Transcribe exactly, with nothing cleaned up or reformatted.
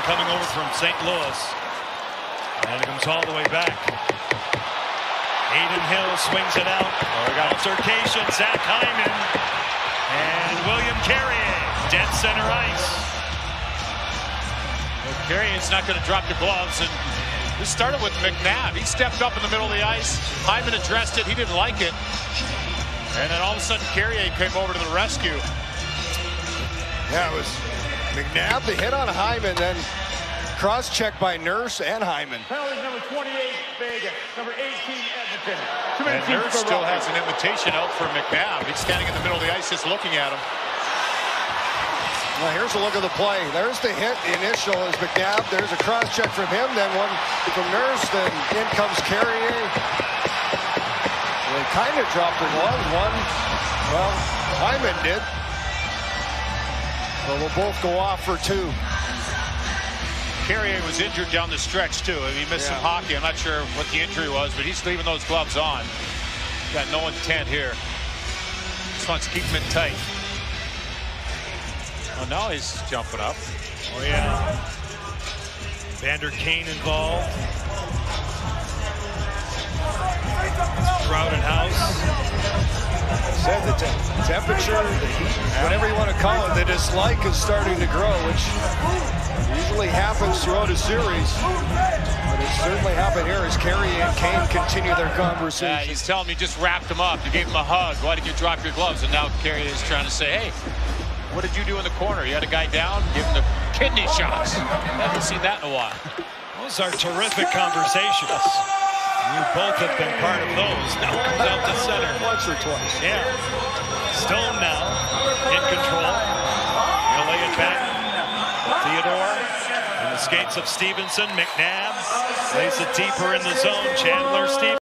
coming over from Saint Louis. And it comes all the way back. Aiden Hill swings it out. Oh, we got altercation. Zach Hyman. And William Carrier. Dead center ice. Well, Carrier's not going to drop the gloves. And this started with McNabb. He stepped up in the middle of the ice. Hyman addressed it. He didn't like it. And then all of a sudden, Carrier came over to the rescue. Yeah, it was McNabb, the hit on Hyman, then cross-check by Nurse and Hyman. Penalty number twenty-eight, Vegas. Number eighteen, Edmonton. And Nurse still has an invitation out for McNabb. He's standing in the middle of the ice just looking at him. Well, here's a look at the play. There's the hit. The initial is McNabb. There's a cross-check from him. Then one from Nurse. Then in comes Carrier. They kind of dropped the gloves. One, well, Hyman did. So they'll both go off for two. Carrier was injured down the stretch, too. I mean, he missed yeah. some hockey. I'm not sure what the injury was, but he's leaving those gloves on. Got no intent here. Just wants to keep them in tight. Oh, now he's jumping up. Oh, yeah. Evander Kane involved. Crowded house. Said the te temperature, the heat, whatever you want to call it, the dislike is starting to grow, which usually happens throughout a series. But it certainly happened here as Carey and Kane continue their conversation. Yeah, he's telling me just wrapped him up. You gave him a hug. Why did you drop your gloves? And now Carey is trying to say, hey, what did you do in the corner? You had a guy down, give him the kidney shots. I haven't seen that in a while. Those are terrific conversations. You both have been part of those. Now comes out to center. Once or twice. Yeah. Stone now in control. He'll lay it back. Theodore in the skates of Stevenson. McNabb lays it deeper in the zone. Chandler Stevenson.